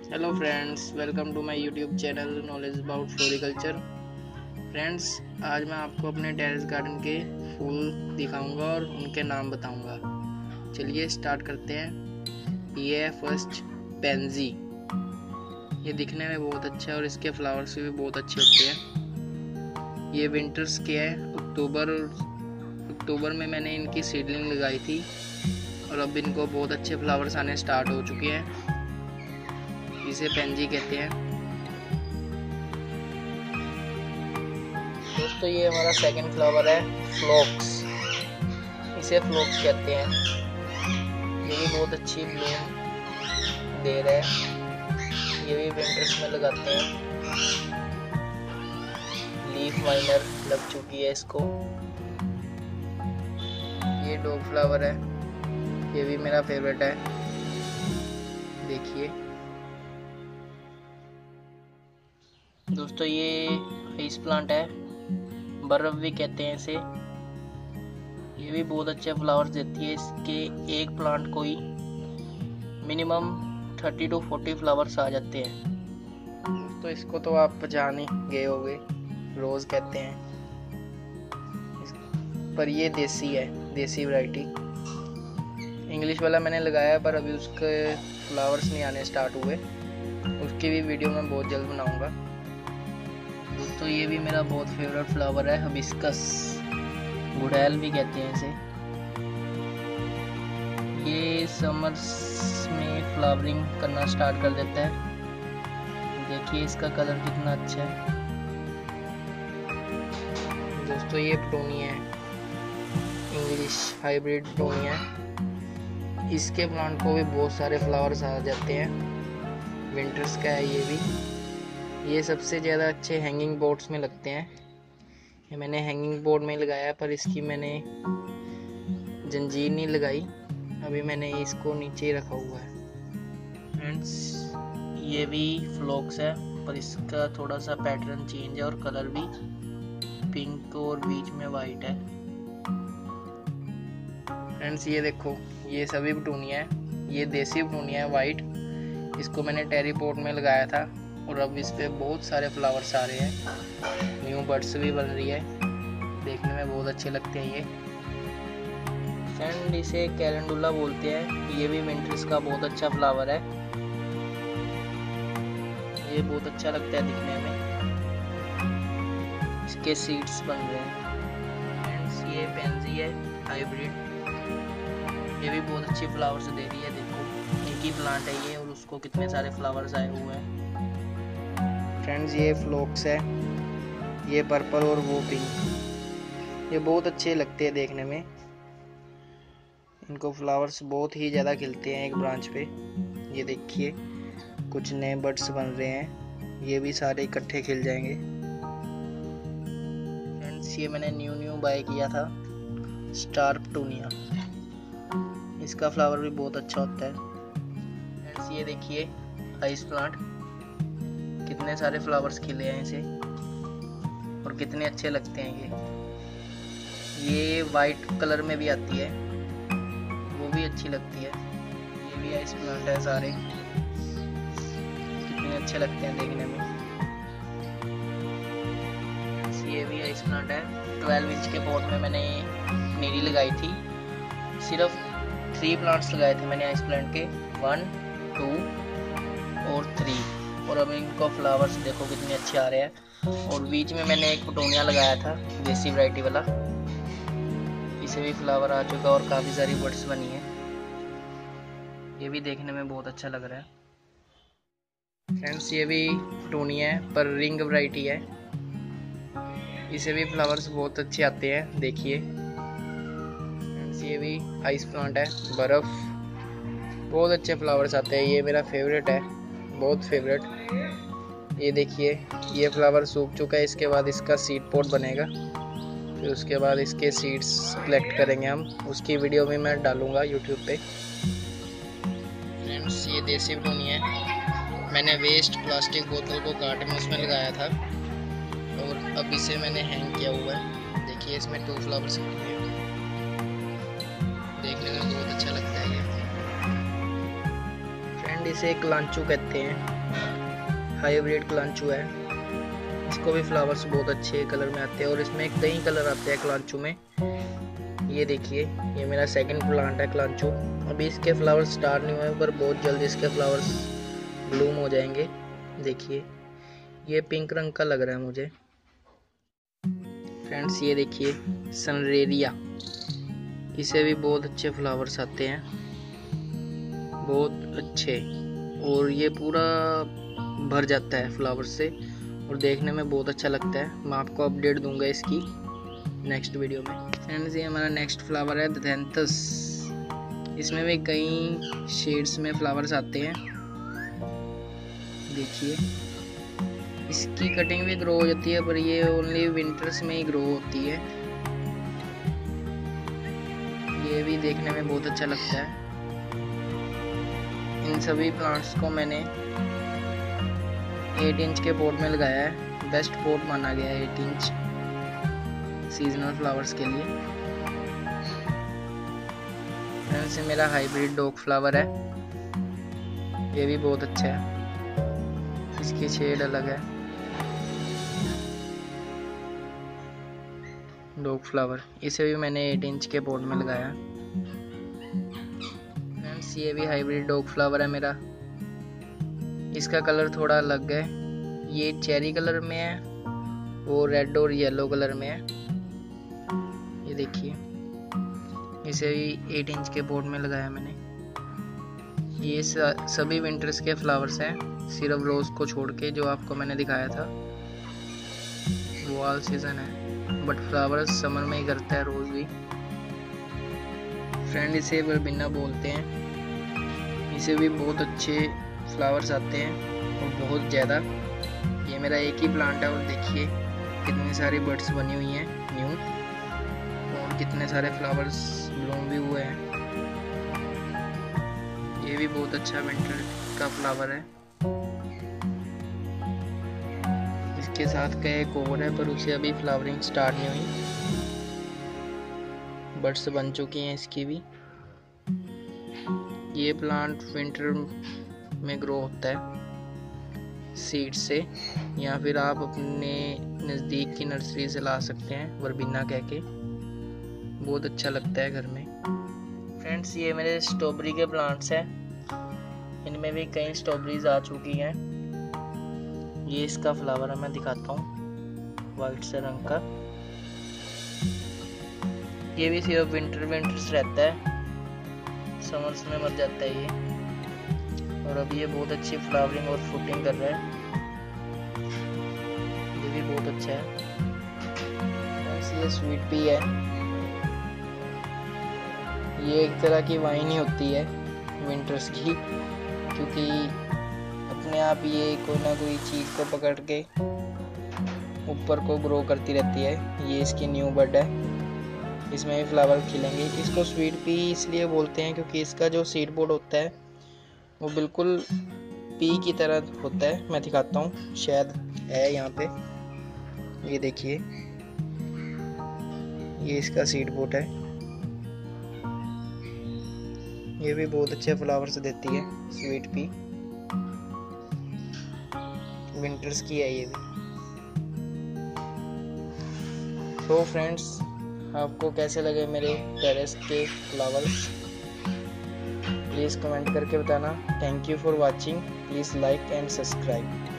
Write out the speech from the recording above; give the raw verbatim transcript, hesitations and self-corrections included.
Hello friends, welcome to my YouTube channel knowledge about floriculture. Friends, आज मैं आपको अपने टेरेस गार्डन के फूल दिखाऊंगा और उनके नाम बताऊंगा। चलिए स्टार्ट करते हैं। ये है फर्स्ट पेंजी। ये दिखने में बहुत अच्छा है और इसके फ्लावर्स भी बहुत अच्छे होते हैं। ये विंटर्स के है। अक्टूबर अक्टूबर में मैंने इनकी सीडलिंग लगाई थी और अब इनको बहुत अच्छे फ्लावर्स आने स्टार्ट हो चुके हैं। इसे पेंजी कहते हैं। दोस्तों, ये हमारा सेकंड फ्लावर है फ्लोक्स। इसे फ्लोक्स कहते हैं। ये भी बहुत अच्छी ब्लूम दे रहा है। ये भी विंटर्स में लगाते हैं। लीफ माइनर लग चुकी है इसको। ये डॉग फ्लावर है। ये भी मेरा फेवरेट है। देखिए दोस्तों, ये फेस प्लांट है, बर्फ भी कहते हैं इसे। ये भी बहुत अच्छे फ्लावर्स देती है। इसके एक प्लांट को ही मिनिमम तीस टू चालीस फ्लावर्स आ जाते हैं। तो इसको तो आप जान ही गए होंगे, रोज कहते हैं, पर ये देसी है, देसी वैरायटी। इंग्लिश वाला मैंने लगाया पर अभी उसके फ्लावर्स नहीं आने स्टार्ट हुए। उसकी भी वीडियो मैं बहुत जल्द बनाऊंगा। तो ये भी मेरा बहुत फेवरेट फ्लावर है, हिबिस्कस, गुड़ैल भी कहते हैं इसे। ये समर्स में फ्लावरिंग करना स्टार्ट कर देता है। देखिए इसका कलर कितना अच्छा है। दोस्तों, ये पेटूनिया है, इंग्लिश हाइब्रिड पेटूनिया है। इसके प्लांट को भी बहुत सारे फ्लावर्स आ जाते हैं। विंटर्स का है ये भी। ये सबसे ज़्यादा अच्छे हैंगिंग बोर्ड्स में लगते हैं। ये मैंने हैंगिंग बोर्ड में लगाया है, पर इसकी मैंने जंजीर नहीं लगाई। अभी मैंने इसको नीचे ही रखा हुआ है। फ्रेंड्स, ये भी फ्लोक्स है, पर इसका थोड़ा सा पैटर्न चेंज है और कलर भी पिंक और बीच में वाइट है। फ्रेंड्स, ये देखो, ये सभी पेटूनिया है। ये देसी पेटूनिया है, वाइट। इसको मैंने टेरी पॉट में लगाया था और अब इस पे बहुत सारे फ्लावर्स आ रहे हैं। न्यू बर्ड्स भी बन रही है। देखने में बहुत अच्छे लगते हैं ये। फ्रेंड, इसे कैलेंडुला बोलते हैं। ये भी विंटर्स का बहुत अच्छा फ्लावर है। ये बहुत अच्छा लगता है दिखने में। इसके सीड्स बन रहे हैं। फ्रेंड्स, ये पेंजी है, हाइब्रिड। ये भी बहुत अच्छी फ्लावर्स दे रही है। देखो, एक ही प्लांट है ये और उसको कितने सारे फ्लावर्स आए हुए हैं। फ्रेंड्स, ये फ्लोक्स है, ये पर्पल और वो पिंक। ये बहुत अच्छे लगते हैं देखने में। इनको फ्लावर्स बहुत ही ज़्यादा खिलते हैं एक ब्रांच पे। ये देखिए, कुछ नए बड्स बन रहे हैं। ये भी सारे इकट्ठे खिल जाएंगे। फ्रेंड्स, ये मैंने न्यू न्यू बाय किया था, स्टार पेटूनिया। इसका फ्लावर भी बहुत अच्छा होता है। फ्रेंड्स, ये देखिए आइस प्लांट, कितने सारे फ्लावर्स खिले हैं इसे और कितने अच्छे लगते हैं ये। ये वाइट कलर में भी आती है, वो भी अच्छी लगती है। ये भी आइस प्लांट है सारे, कितने अच्छे लगते हैं देखने में। ये भी आइस प्लांट है। ट्वेल्व इंच के पॉट में मैंने पनीरी लगाई थी। सिर्फ थ्री प्लांट्स लगाए थे मैंने आइस प्लांट के, वन टू और थ्री। और अब इनको फ्लावर्स देखो कितने अच्छे आ रहे हैं। और बीच में मैंने एक पेटूनिया लगाया था, देसी वैरायटी वाला। इसे भी फ्लावर आ चुका और काफ़ी सारी बड्स बनी है। ये भी देखने में बहुत अच्छा लग रहा है। फ्रेंड्स, ये भी पेटूनिया है, पर रिंग वैरायटी है। इसे भी फ्लावर्स बहुत अच्छे आते हैं। देखिए फ्रेंड्स, ये भी आइस प्लांट है, बर्फ़। बहुत अच्छे फ्लावर्स आते हैं। ये मेरा फेवरेट है, बहुत फेवरेट। ये देखिए, ये फ्लावर सूख चुका है। इसके बाद इसका सीड पॉट बनेगा, फिर उसके बाद इसके सीड्स कलेक्ट करेंगे हम। उसकी वीडियो भी मैं डालूंगा यूट्यूब पे। फ्रेंड्स, ये देसी पेटूनिया है। मैंने वेस्ट प्लास्टिक बोतल को काट में उसमें लगाया था और अब इसे मैंने हैंग किया हुआ है। देखिए, इसमें टू फ्लावर्स निकले हैं। देखने में बहुत अच्छा लगता है ये। फ्रेंड, इसे क्लांचू कहते हैं। हाइब्रिड क्लांचू है, इसको भी फ्लावर्स बहुत अच्छे कलर में आते हैं और इसमें कई कलर आते हैं क्लांचू में। ये देखिए, ये मेरा सेकंड प्लांट है क्लांचू। अभी इसके फ्लावर्स स्टार्ट नहीं हुए पर बहुत जल्दी इसके फ्लावर्स ब्लूम हो जाएंगे। देखिए, ये पिंक रंग का लग रहा है मुझे। फ्रेंड्स ये देखिए सनरेरिया, इसे भी बहुत अच्छे फ्लावर्स आते हैं, बहुत अच्छे, और ये पूरा भर जाता है फ्लावर से और देखने में बहुत अच्छा लगता है। मैं आपको अपडेट दूंगा इसकी नेक्स्ट वीडियो में। फ्रेंड्स ये हमारा नेक्स्ट फ्लावर है दैंथस। इसमें भी कई शेड्स में फ्लावर्स आते हैं। देखिए, इसकी कटिंग भी ग्रो हो जाती है पर ये ओनली विंटर्स में ही ग्रो होती है। ये भी देखने में बहुत अच्छा लगता है। इन सभी प्लांट्स को मैंने आठ इंच के पॉट में लगाया है। बेस्ट पॉट माना गया है आठ इंच सीजनल फ्लावर्स के लिए। फ्रेंड्स ये मेरा हाइब्रिड डॉग फ्लावर है, ये भी बहुत अच्छा है, इसकी शेड अलग है। डॉग फ्लावर, इसे भी मैंने आठ इंच के पॉट में लगाया। फ्रेंड्स ये भी हाइब्रिड डॉग फ्लावर है मेरा, इसका कलर थोड़ा अलग है, ये चेरी कलर में है, वो रेड और येलो कलर में है। ये देखिए, इसे भी आठ इंच के पॉट में लगाया मैंने। ये सभी विंटर्स के फ्लावर्स हैं, सिर्फ रोज को छोड़ के जो आपको मैंने दिखाया था वो ऑल सीजन है, बट फ्लावर्स समर में ही करता है रोज भी। फ्रेंड इसे वर्बिना बोलते हैं, इसे भी बहुत अच्छे फ्लावर्स आते हैं और बहुत ज़्यादा। ये मेरा एक ही प्लांट है और देखिए कितनी सारी बर्ड्स बनी हुई हैं न्यू, और कितने सारे फ्लावर्स ब्लूम भी हुए हैं। ये भी बहुत अच्छा विंटर का फ्लावर है। इसके साथ का एक और है पर उसे अभी फ्लावरिंग स्टार्ट नहीं हुई, बर्ड्स बन चुकी हैं इसकी भी। ये प्लांट विंटर में ग्रो होता है सीड से, या फिर आप अपने नज़दीक की नर्सरी से ला सकते हैं वर्बिना कह के, बहुत अच्छा लगता है घर में। फ्रेंड्स ये मेरे स्ट्रॉबेरी के प्लांट्स हैं, इनमें भी कई स्ट्रॉबेरीज आ चुकी हैं। ये इसका फ्लावर है, मैं दिखाता हूँ, वाइट से रंग का। ये भी सिर्फ विंटर विंटर्स रहता है, समर्स में मर जाता है ये, और अभी ये बहुत अच्छी फ्लावरिंग और फ्रूटिंग कर रहा है। ये भी बहुत अच्छा है। ये स्वीट पी है, ये एक तरह की वाइन ही होती है विंटर्स की, क्योंकि अपने आप ये कोई ना कोई चीज़ को पकड़ के ऊपर को ग्रो करती रहती है। ये इसकी न्यू बड है, इसमें भी फ्लावर खिलेंगे। इसको स्वीट पी इसलिए बोलते हैं क्योंकि इसका जो सीड पोड होता है वो बिल्कुल पी की तरह होता है। मैं दिखाता हूँ, शायद है यहाँ पे, ये देखिए, ये इसका सीड पोड है। ये भी बहुत अच्छे फ्लावर्स देती है स्वीट पी, विंटर्स की है ये भी। तो फ्रेंड्स आपको कैसे लगे मेरे टेरेस के फ्लावर्स, प्लीज़ कमेंट करके बताना। Thank you for watching, please like and subscribe.